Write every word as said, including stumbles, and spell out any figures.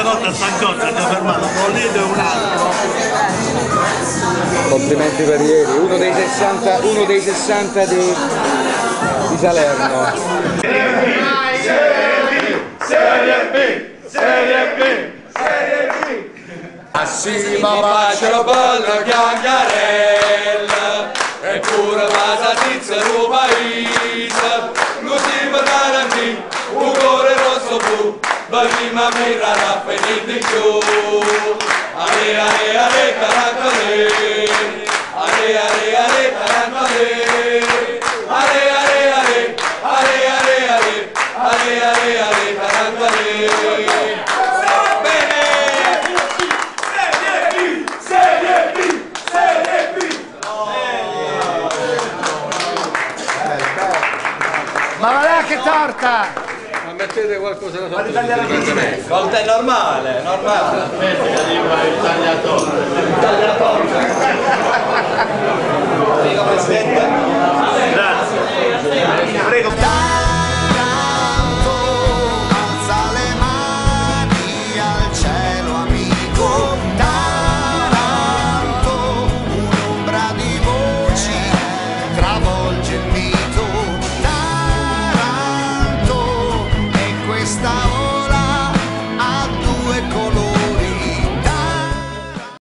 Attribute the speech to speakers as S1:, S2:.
S1: notte a San Corso ci ha fermato un lito e un altro.
S2: Complimenti per ieri, uno dei sessanta, uno dei sessanta di, di Salerno.
S3: Serie B, Serie B, Serie B, Serie B.
S4: Ah sì, ma faccio bella chiacchierella, eppure la salsiccia del paese, non si può dare a me, un cuore rosso blu, ma prima mi rara finire di più. Ale, ale, ale, caracole, ale, ale, ale, caracole, ale, ale, ale, ale, ale, ale, ale, ale, ale, caracole.
S2: Ma va là che torta!
S4: Ma mettete qualcosa da sotto.
S1: Volta è normale, normale. Aspetta che arriva il tagliatore. Il tagliatore. Prego Presidente. Grazie. Prego.